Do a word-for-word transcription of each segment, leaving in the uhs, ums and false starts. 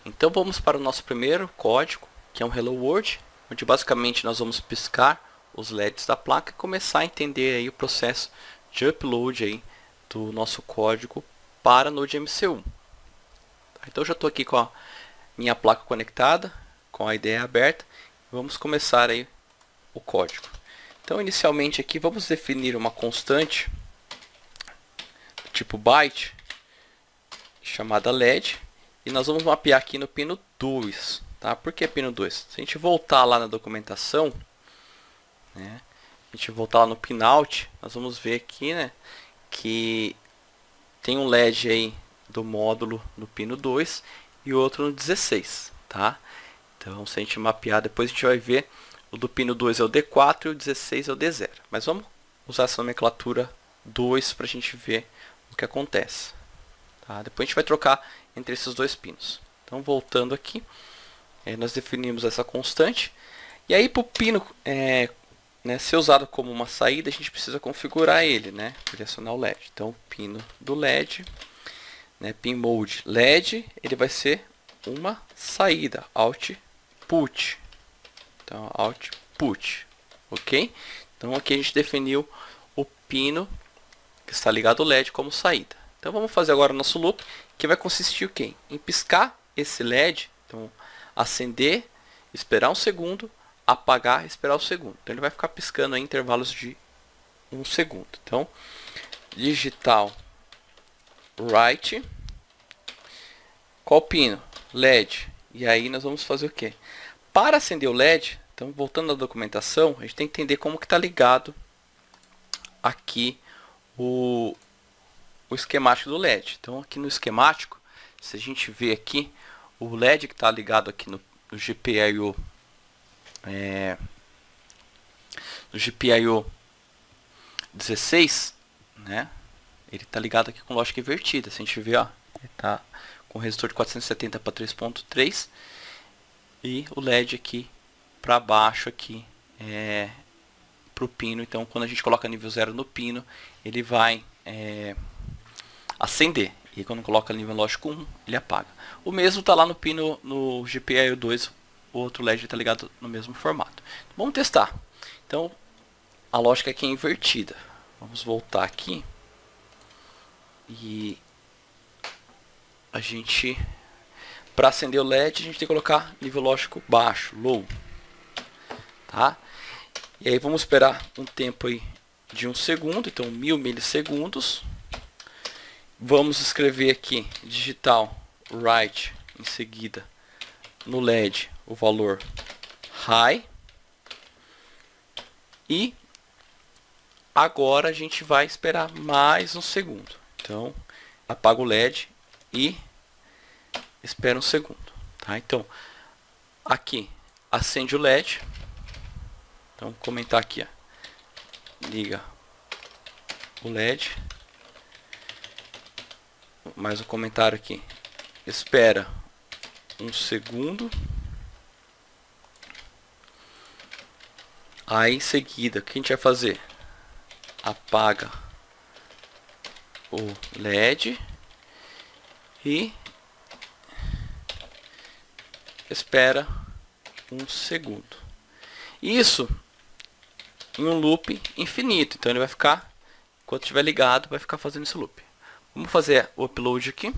Então vamos para o nosso primeiro código, que é um Hello World, onde basicamente nós vamos piscar os L E Ds da placa e começar a entender aí o processo de upload aí do nosso código para Node M C um. Então eu já estou aqui com a minha placa conectada, com a I D E aberta. Vamos começar aí o código. Então inicialmente aqui vamos definir uma constante tipo byte chamada L E D e nós vamos mapear aqui no pino dois, tá? Por que pino dois? Se a gente voltar lá na documentação, né, a gente voltar lá no pinout, nós vamos ver aqui, né, que tem um L E D aí do módulo no pino dois e outro no dezesseis, tá? Então se a gente mapear, depois a gente vai ver o do pino dois é o D quatro e o dezesseis é o D zero. Mas vamos usar essa nomenclatura dois para a gente ver o que acontece. Tá? Depois a gente vai trocar entre esses dois pinos. Então voltando aqui, é, nós definimos essa constante. E aí para o pino é, né, ser usado como uma saída, a gente precisa configurar ele, né, para acionar o L E D. Então o pino do L E D, né, pin mode L E D, ele vai ser uma saída, output. Então output, ok? Então aqui a gente definiu o pino que está ligado ao L E D como saída. Então vamos fazer agora o nosso loop, que vai consistir o quê? Em piscar esse L E D, então acender, esperar um segundo, apagar, esperar um segundo. Então ele vai ficar piscando em intervalos de um segundo. Então digital write, qual pino? L E D. E aí nós vamos fazer o quê? Para acender o L E D, então voltando à documentação, a gente tem que entender como que está ligado aqui o, o esquemático do L E D. Então aqui no esquemático, se a gente vê aqui, o L E D que está ligado aqui no, no G P I O é, no G P I O dezesseis, né? Ele está ligado aqui com lógica invertida. Se a gente ver, ó, ele está com resistor de quatrocentos e setenta para três ponto três e o L E D aqui para baixo aqui é, para o pino. Então quando a gente coloca nível zero no pino, ele vai é, acender, e quando coloca nível lógico um, ele apaga. O mesmo está lá no pino no G P I O dois, o outro L E D está ligado no mesmo formato. Vamos testar. Então a lógica aqui é invertida. Vamos voltar aqui e a gente, para acender o L E D, a gente tem que colocar nível lógico baixo, low, tá? E aí vamos esperar um tempo aí de um segundo, então mil milissegundos. Vamos escrever aqui digital write em seguida no L E D o valor high. E agora a gente vai esperar mais um segundo. Então apaga o L E D e espera um segundo, tá? Então aqui acende o L E D. Então vou comentar aqui, ó. Liga o L E D. Mais um comentário aqui. Espera um segundo. Aí em seguida, o que a gente vai fazer? Apaga o L E D e espera um segundo. Isso em um loop infinito. Então ele vai ficar, enquanto estiver ligado, vai ficar fazendo esse loop. Vamos fazer o upload aqui.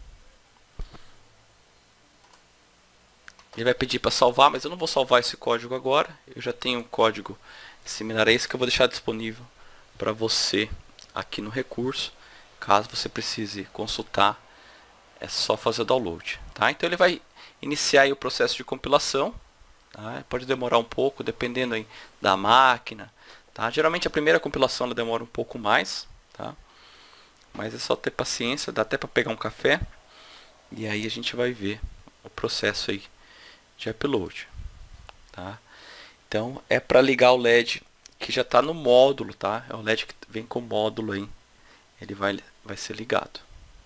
Ele vai pedir para salvar, mas eu não vou salvar esse código agora. Eu já tenho um código similar a esse que eu vou deixar disponível para você aqui no recurso. Caso você precise consultar, é só fazer o download, tá? Então ele vai iniciar aí o processo de compilação, tá? Pode demorar um pouco, dependendo aí da máquina, tá? Geralmente a primeira compilação ela demora um pouco mais, tá? Mas é só ter paciência, dá até para pegar um café e aí a gente vai ver o processo aí de upload, tá? Então é para ligar o L E D que já está no módulo, tá? É o L E D que vem com o módulo aí, ele vai vai ser ligado.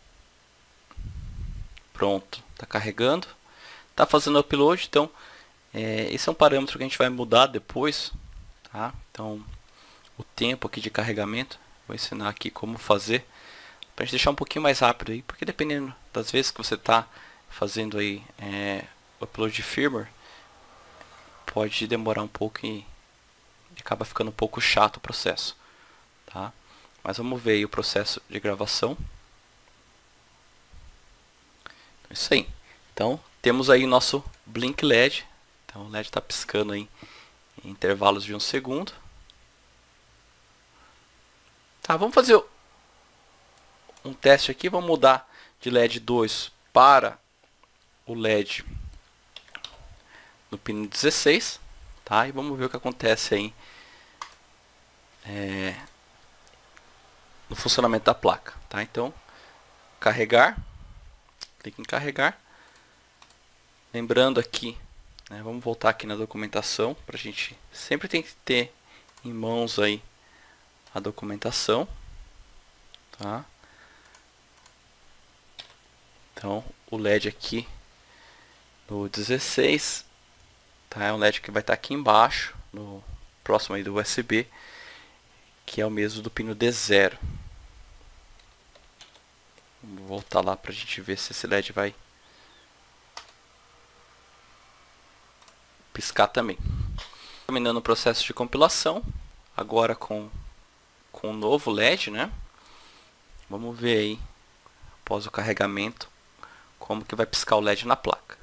Pronto, está carregando, está fazendo upload. Então é, esse é um parâmetro que a gente vai mudar depois, tá? Então o tempo aqui de carregamento, vou ensinar aqui como fazer para a gente deixar um pouquinho mais rápido aí, porque dependendo das vezes que você está fazendo aí é, o upload de firmware, pode demorar um pouco e acaba ficando um pouco chato o processo, tá? Mas vamos ver aí o processo de gravação. Isso aí. Então temos aí nosso blink L E D. Então o L E D está piscando aí em intervalos de um segundo. Tá, vamos fazer um teste aqui. Vamos mudar de L E D dois para o L E D no pino dezesseis, tá? E vamos ver o que acontece aí é, no funcionamento da placa, tá? Então, carregar, clique em carregar. Lembrando aqui, né, vamos voltar aqui na documentação, para a gente sempre tem que ter em mãos aí a documentação, tá? Então, o L E D aqui no dezesseis, tá? É um L E D que vai estar aqui embaixo, no próximo aí do U S B, que é o mesmo do pino D zero. Vamos voltar lá para a gente ver se esse L E D vai piscar também. Terminando o processo de compilação, agora com com o novo L E D, né? Vamos ver aí, após o carregamento, como que vai piscar o L E D na placa.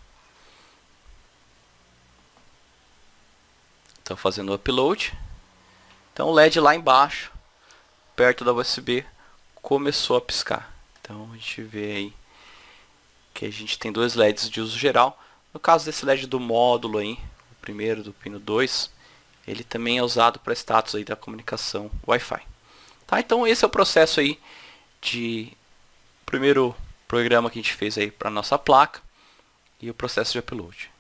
Então, fazendo o upload. Então, o L E D lá embaixo, perto da U S B, começou a piscar. Então, a gente vê aí que a gente tem dois L E Ds de uso geral. No caso desse L E D do módulo aí, o primeiro do pino dois, ele também é usado para status aí da comunicação Wi-Fi. Tá? Então, esse é o processo aí de primeiro programa que a gente fez aí para nossa placa e o processo de upload.